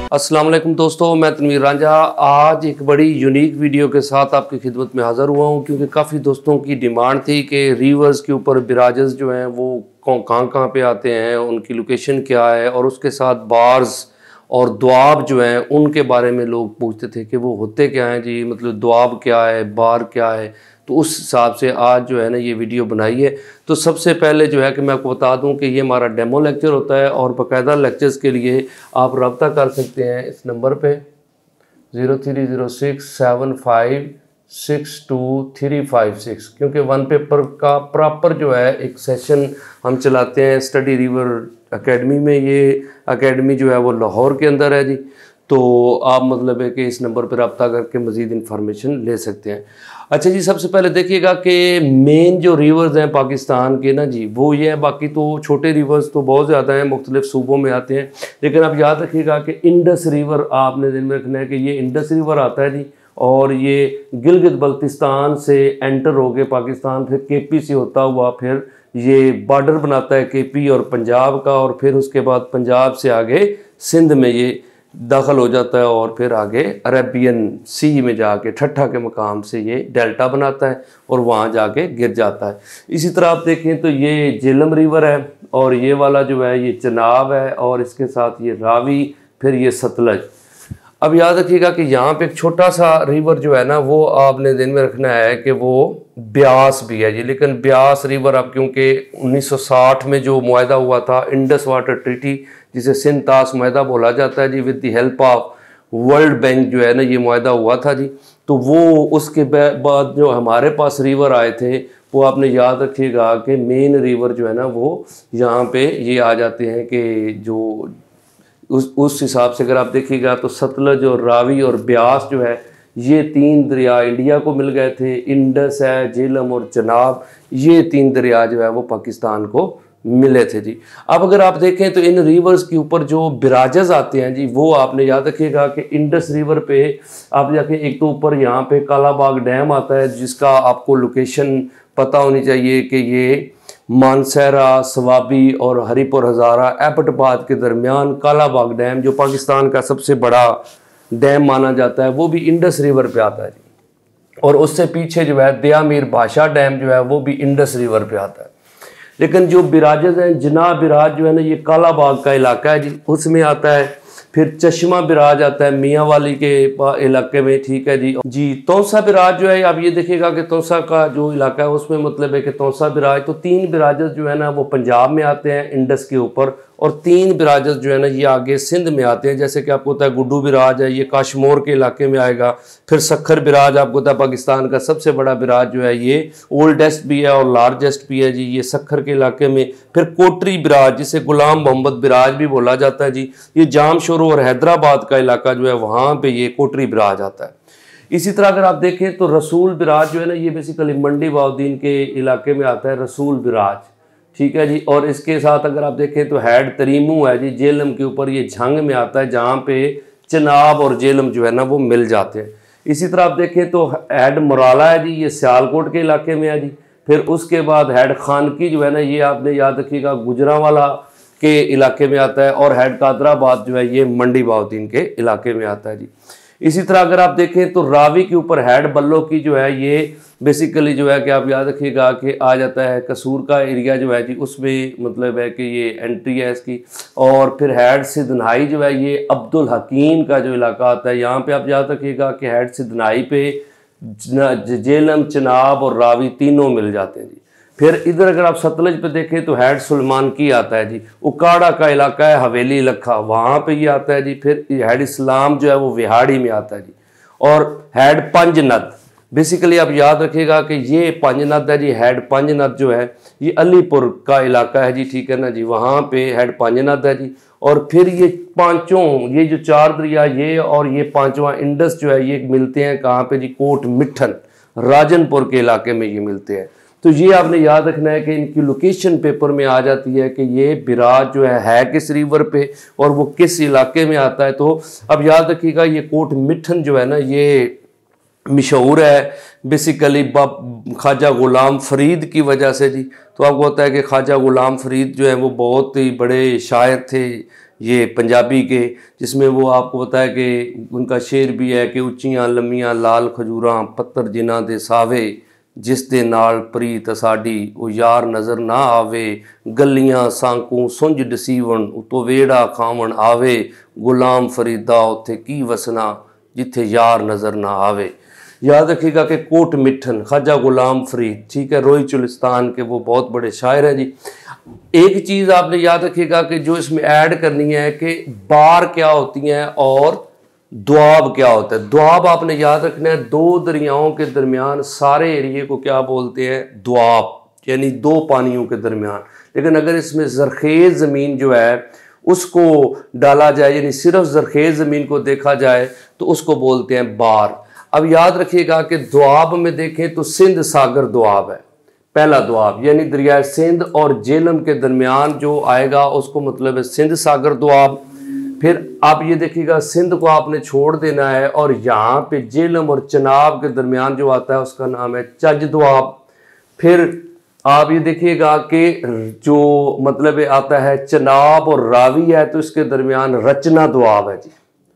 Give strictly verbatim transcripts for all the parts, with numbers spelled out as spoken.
अस्सलाम वालेकुम दोस्तों, मैं तनवीर रांझा आज एक बड़ी यूनिक वीडियो के साथ आपकी खिदमत में हाज़िर हुआ हूँ, क्योंकि काफ़ी दोस्तों की डिमांड थी कि रिवर्स के ऊपर बिराजेस जो हैं वो कहाँ कहाँ पे आते हैं, उनकी लोकेशन क्या है, और उसके साथ बार्स और दुआब जो हैं उनके बारे में लोग पूछते थे कि वो होते क्या हैं जी, मतलब दुआब क्या है, बार क्या है। तो उस हिसाब से आज जो है ना ये वीडियो बनाई है। तो सबसे पहले जो है कि मैं आपको बता दूं कि ये हमारा डेमो लेक्चर होता है, और बाकायदा लेक्चर्स के लिए आप रब्ता कर सकते हैं इस नंबर पे zero three zero six seven five six two three five six, क्योंकि वन पेपर का प्रॉपर जो है एक सेशन हम चलाते हैं स्टडी रिवर एकेडमी में। ये एकेडमी जो है वो लाहौर के अंदर है जी। तो आप मतलब है कि इस नंबर पर रब्ता करके मज़ीद इन्फॉर्मेशन ले सकते हैं। अच्छा जी, सबसे पहले देखिएगा कि मेन जो रिवर्स हैं पाकिस्तान के ना जी वो ये है। बाकी तो छोटे रिवर्स तो बहुत ज़्यादा हैं, मुख्तलिफ सूबों में आते हैं, लेकिन आप याद रखिएगा कि इंडस रिवर आपने दिन में रखना है कि ये इंडस रिवर आता है जी, और ये गिलगित बल्तिस्तान से एंटर हो गए पाकिस्तान, फिर के पी से होता हुआ फिर ये बॉर्डर बनाता है के पी और पंजाब का, और फिर उसके बाद पंजाब से आगे सिंध में ये दाखिल हो जाता है, और फिर आगे अरेबियन सी में जाके ठट्ठा के मकाम से ये डेल्टा बनाता है और वहाँ जाके गिर जाता है। इसी तरह आप देखें तो ये झेलम रिवर है, और ये वाला जो है ये चनाब है, और इसके साथ ये रावी, फिर ये सतलज। अब याद रखिएगा कि यहाँ पे एक छोटा सा रिवर जो है ना वो आपने दिन में रखना है कि वो ब्यास भी है जी। लेकिन ब्यास रिवर अब क्योंकि उन्नीस सौ साठ में जो मुआहदा हुआ था इंडस वाटर ट्रीटी, जिसे सिंध तास मुआहदा बोला जाता है जी, with the help of World Bank जो है ना ये मुआहदा हुआ था जी। तो वो उसके बाद जो हमारे पास रिवर आए थे वो आपने याद रखिएगा कि मेन रिवर जो है ना वो यहाँ पे ये आ जाते हैं कि जो उस उस हिसाब से अगर आप देखिएगा तो सतलज और रावी और ब्यास जो है ये तीन दरिया इंडिया को मिल गए थे। इंडस है, झेलम और चनाब, ये तीन दरिया जो है वो पाकिस्तान को मिले थे जी। अब अगर आप देखें तो इन रिवर्स के ऊपर जो बिराजेस आते हैं जी वो आपने याद रखिएगा कि इंडस रिवर पे आप जाके एक तो ऊपर यहाँ पे कालाबाग डैम आता है, जिसका आपको लोकेशन पता होनी चाहिए कि ये मानसहरा, सवाबी और हरीपुर हज़ारा एबटाबाद के दरमियान कालाबाग डैम जो पाकिस्तान का सबसे बड़ा डैम माना जाता है वो भी इंडस रिवर पे आता है जी। और उससे पीछे जो है दया मीर बादशाह डैम जो है वो भी इंडस रिवर पे आता है। लेकिन जो बिराजेज हैं, जिना बिराज जो है ना ये कालाबाग का इलाका है जी, उसमें आता है। फिर चश्मा बिराज आता है मियाँ वाली के इलाके में, ठीक है जी। जी तौसा बिराज जो है आप ये देखिएगा कि तौसा का जो इलाका है उसमें मतलब है कि तौसा बिराज, तो तीन बिराजेस जो है ना वो पंजाब में आते हैं इंडस के ऊपर, और तीन बिराजेस जो है ना ये आगे सिंध में आते हैं। जैसे कि आपको पता है गुड्डू बिराज है, ये काशमोर के इलाके में आएगा। फिर सखर बिराज आपको पता है पाकिस्तान का सबसे बड़ा बिराज जो है ये ओल्डेस्ट भी है और लार्जेस्ट भी है जी, ये सखर के इलाके में। फिर कोटरी बिराज जिसे गुलाम मोहम्मद बिराज भी बोला जाता है जी, ये जामशोरो और हैदराबाद का इलाका जो है वहाँ पे ये कोटरी बिराज आता है। इसी तरह अगर आप देखें तो रसूल बिराज जो है ना ये बेसिकली मंडी बाउद्दीन के इलाके में आता है, रसूल बिराज, ठीक है जी। और इसके साथ अगर आप देखें तो हैड तरीमू है जी, झेलम के ऊपर, ये झंग में आता है जहाँ पे चनाब और झेलम जो है ना वो मिल जाते हैं। इसी तरह आप देखें तो हैड मुराला है जी, ये सियालकोट के इलाके में है जी। फिर उसके बाद हैड खानकी जो है ना ये आपने याद रखिएगा गुजरांवाला के इलाके में आता है, और हैड कादराबाद जो है ये मंडी बाउद्दीन के इलाके में आता है जी। इसी तरह अगर आप देखें तो रावी के ऊपर हैड बल्लो की जो है ये बेसिकली जो है कि आप याद रखिएगा कि आ जाता है कसूर का एरिया जो है जी, उसमें मतलब है कि ये एंट्री है इसकी। और फिर हैड सिद्धनाई जो है ये अब्दुल हकीम का जो इलाका आता है, यहाँ पे आप याद रखिएगा कि हैड सिद्धनाई पे झेलम, चनाब और रावी तीनों मिल जाते हैं जी। फिर इधर अगर आप सतलज पे देखें तो हैड सुलेमान की आता है जी, उकाड़ा का इलाका है, हवेली लखा, वहाँ पे ये आता है जी। फिर हैड इस्लाम जो है वो विहाड़ी में आता है जी। और हैड पंजनद, बेसिकली आप याद रखिएगा कि ये पंजनद है जी, हैड पंजनद जो है ये अलीपुर का इलाका है जी, ठीक है ना जी, वहाँ पे हैड पंजनद है जी। और फिर ये पांचों, ये जो चार दरिया ये और ये पांचवा इंडस जो है ये मिलते हैं कहाँ पे जी, कोट मिठन राजनपुर के इलाके में ये मिलते हैं। तो ये आपने याद रखना है कि इनकी लोकेशन पेपर में आ जाती है कि ये बिराज जो है है किस रिवर पे और वो किस इलाके में आता है। तो अब याद रखिएगा ये कोट मिठन जो है ना ये मशहूर है बेसिकली ख्वाजा गुलाम फरीद की वजह से जी। तो आपको होता है कि ख्वाजा गुलाम फरीद जो है वो बहुत ही बड़े शायर थे, ये पंजाबी के, जिसमें वो आपको पता है कि उनका शेर भी है कि उच्चियां लम्मियां लाल खजूरां पत्थर जिन्हां दे सावे, जिस दे नाल प्रीत साडी वो यार नज़र ना आवे, गलियां सांकू सुंझ डसीवन उतो वेड़ा खावन आवे, गुलाम फरीदा उत्थे की वसना जिथे यार नज़र ना आवे। याद रखिएगा कि कोट मिठन ख्वाजा गुलाम फरीद, ठीक है, रोई चुलिस्तान के वो बहुत बड़े शायर हैं जी। एक चीज़ आपने याद रखिएगा कि जो इसमें ऐड करनी है कि बार क्या होती हैं और दुआब क्या होता है। दुआब आपने याद रखना है, दो दरियाओं के दरमियान सारे एरिए को क्या बोलते हैं, दुआब, यानी दो पानियों के दरमियान। लेकिन अगर इसमें ज़रखेज़ ज़मीन जो है उसको डाला जाए, यानी सिर्फ ज़रखेज़ ज़मीन को देखा जाए तो उसको बोलते हैं बार। अब याद रखिएगा कि दुआब में देखें तो सिंध सागर दुआब है पहला दुआब, यानी दरिया सिंध और जेलम के दरमियान जो आएगा उसको मतलब है सिंध सागर दुआब। फिर आप ये देखिएगा सिंध को आपने छोड़ देना है और यहाँ पे जेलम और चनाब के दरमियान जो आता है उसका नाम है चज दुआब। फिर आप ये देखिएगा कि जो मतलब आता है चनाब और रावी है तो इसके दरमियान रचना दुआब है जी,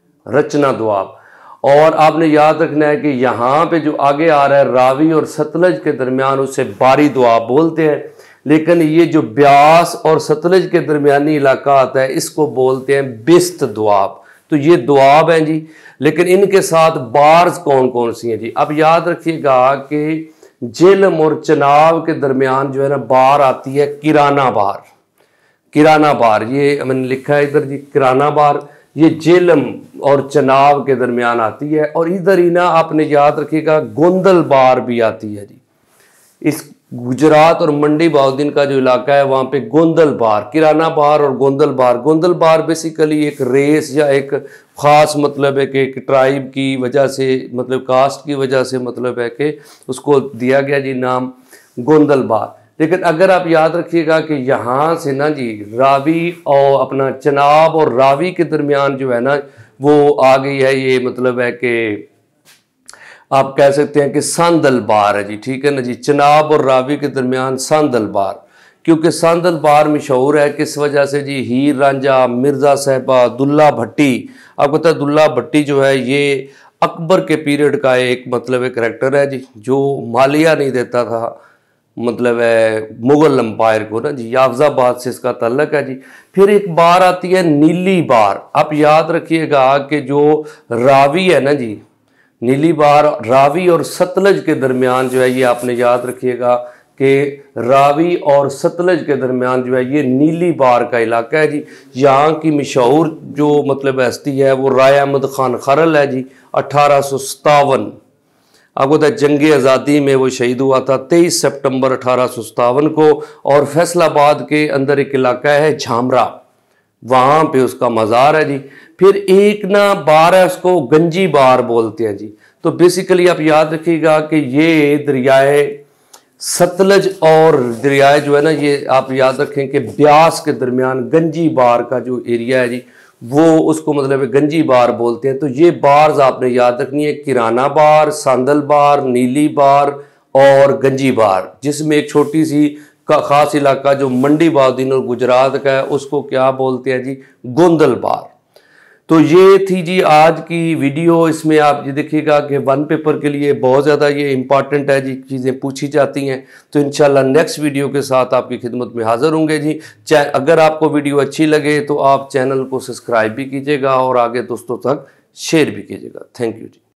रचना दुआब। और आपने याद रखना है कि यहाँ पे जो आगे आ रहा है रावी और सतलज के दरमियान उसे बारी दुआब बोलते हैं। लेकिन ये जो ब्यास और सतलज के दरमियानी इलाका आता है इसको बोलते हैं बिस्त दुआब। तो ये दुआब हैं जी, लेकिन इनके साथ बार्स कौन कौन सी हैं जी। अब याद रखिएगा कि जेलम और चनाब के दरमियान जो है ना बार आती है किराना बार, किराना बार, ये मैंने लिखा है इधर जी किराना बार, ये जेलम और चनाब के दरमियान आती है। और इधर ही ना आपने याद रखिएगा गोंदल बार भी आती है जी। इस गुजरात और मंडी बाउद्दीन का जो इलाका है वहाँ पे गोंदल बार, किराना बार और गोंदल बार। गोंदल बार बेसिकली एक रेस या एक ख़ास मतलब है कि एक ट्राइब की वजह से, मतलब कास्ट की वजह से मतलब है कि उसको दिया गया जी नाम गोंदल बार। लेकिन अगर आप याद रखिएगा कि यहाँ से ना जी रावी और अपना चनाब और रावी के दरमियान जो है ना वो आ गई है, ये मतलब है कि आप कह सकते हैं कि सांदल बार है जी, ठीक है ना जी। चनाब और रावी के दरमियान सांदल बार, क्योंकि सांदल बार मशहूर है किस वजह से जी, हीर रांझा, मिर्ज़ा साहिबा, दुल्ला भट्टी। आपको पता है दुल्ला भट्टी जो है ये अकबर के पीरियड का एक मतलब एक करैक्टर है जी, जो मालिया नहीं देता था मतलब है मुग़ल एम्पायर को ना जी, याफ्जाबाद से इसका तल्लक है जी। फिर एक बार आती है नीली बार। आप याद रखिएगा कि जो रावी है ना जी, नीली बार रावी और सतलज के दरमियान जो है ये आपने याद रखिएगा कि रावी और सतलज के दरमियान जो है ये नीली बार का इलाका है जी। यहाँ की मशहूर जो मतलब हस्ती है वो राय अहमद खान खरल है जी, अठारह सौ सतावन। आपको पता है जंग आज़ादी में वो शहीद हुआ था तेईस सितंबर अठारह सौ सतावन को। और फैसलाबाद के अंदर एक इलाका है झामरा, वहाँ पे उसका मज़ार है जी। फिर एक ना बार है उसको गंजी बार बोलते हैं जी। तो बेसिकली आप याद रखिएगा कि ये दरियाए सतलज और दरियाए जो है ना ये आप याद रखें कि ब्यास के दरमियान गंजी बार का जो एरिया है जी वो उसको मतलब गंजी बार बोलते हैं। तो ये बार्स आपने याद रखनी है, किराना बार, सांदल बार, नीली बार और गंजी बार, जिसमें एक छोटी सी का खास इलाका जो मंडी बाउद्दीन और गुजरात का है उसको क्या बोलते हैं जी, गोंदल बार। तो ये थी जी आज की वीडियो। इसमें आप ये देखिएगा कि वन पेपर के लिए बहुत ज़्यादा ये इम्पॉर्टेंट है जी, चीज़ें पूछी जाती हैं। तो इंशाल्लाह नेक्स्ट वीडियो के साथ आपकी खिदमत में हाज़िर होंगे जी। अगर आपको वीडियो अच्छी लगे तो आप चैनल को सब्सक्राइब भी कीजिएगा और आगे दोस्तों तक शेयर भी कीजिएगा। Thank you ji.